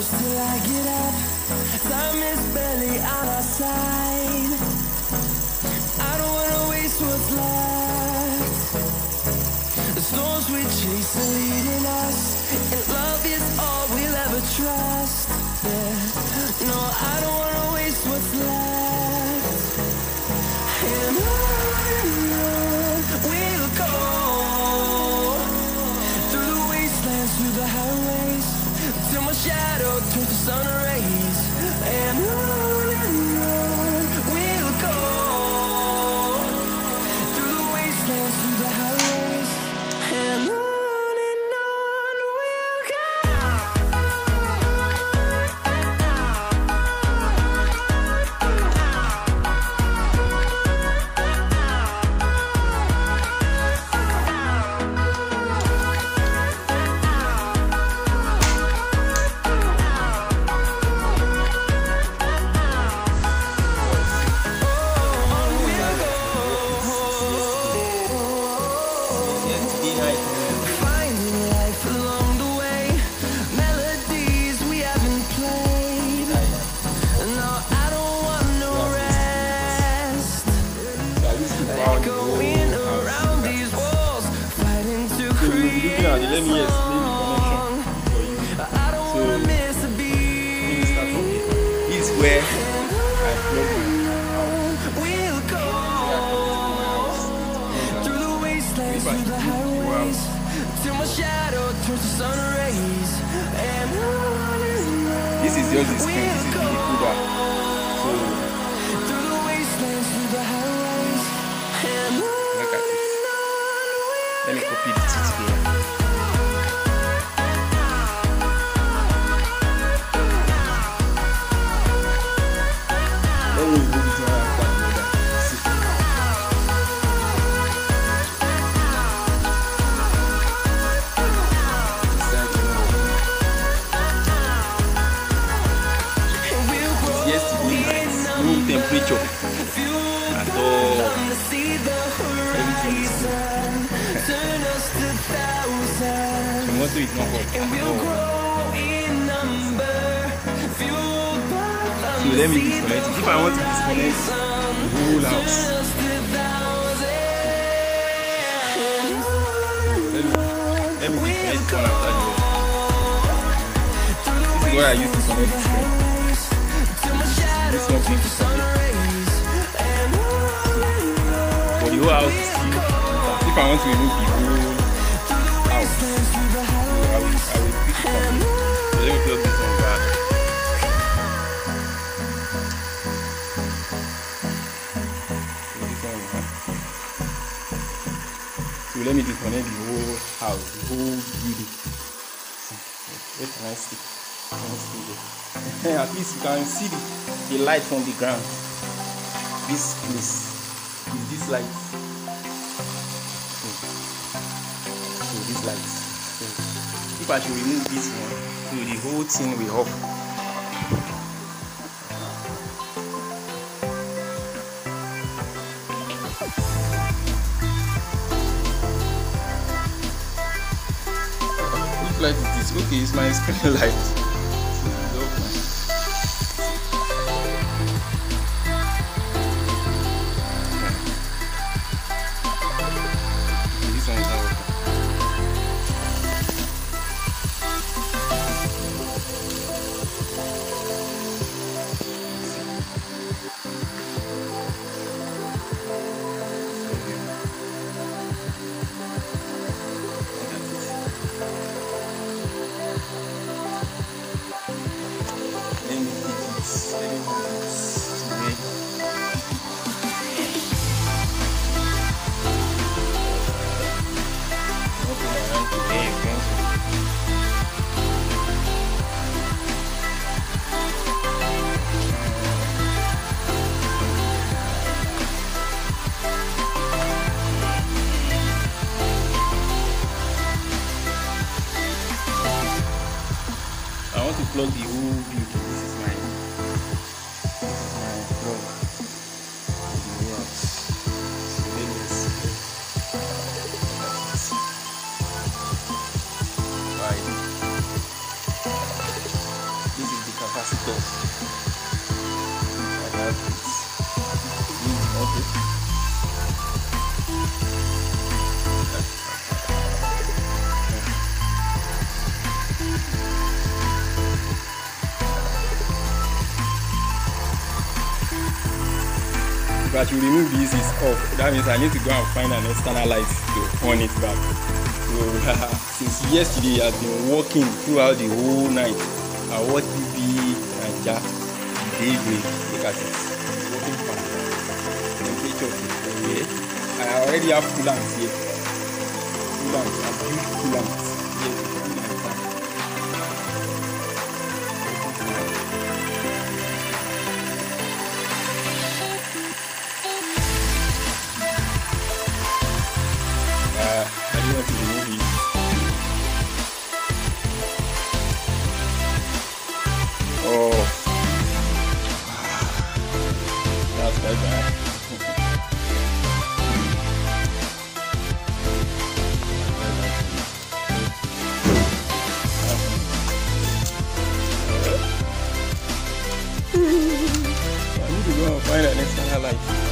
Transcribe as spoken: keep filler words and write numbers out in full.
close till I get up. Time is barely on our side. I don't wanna waste what's left. The storms we chase are leading us, and love is all we'll ever trust. Yeah. No, I don't wanna waste what's left. And on and on we'll go, through the wastelands, through the highways, till my shadow turns to sun rays. And on and on we'll go, through the wastelands, through the highways, and on. Let me explain the connection for you. So, let me start from here. This is where I plug my house. We'll go through the wastelands, through the highways, till my shadow turns to sun rays. And this is just the screen. This is the decoder. So, through the wastelands, through the highways, look at this. Let me copy the text here. Temperature and all everything is good. The motor is not hot at all. So let me disconnect it. If I want to disconnect the whole house, let me, let me disconnect one after the other. This is what I use to connect the screen. This one big for the whole house to see. If I want to remove the whole house, I will, I will pick it from here. So let me plug this on back. So this one, huh? So let me disconnect the whole house, the whole building. Where can I stick? Can I stick there? At least you can see the, the light from the ground. This place is this light. So, so this light. So if I should remove this one, so the whole thing will off. Which light is this? Okay, it's my screen light. I want to plug the whole building. This is my, this is my plug. So let me see. Right. I should remove this is off. That means I need to go and find an external light to on it back. So since yesterday I've been working throughout the whole night. I watched T V and Jack daybreak. Look at it. Working fast. Temperature fifty. I already have coolants here. Coolants. I built coolants here to cool my fan. Uh, I don't want to remove it. Oh, that's quite bad. I need to go and find an external light.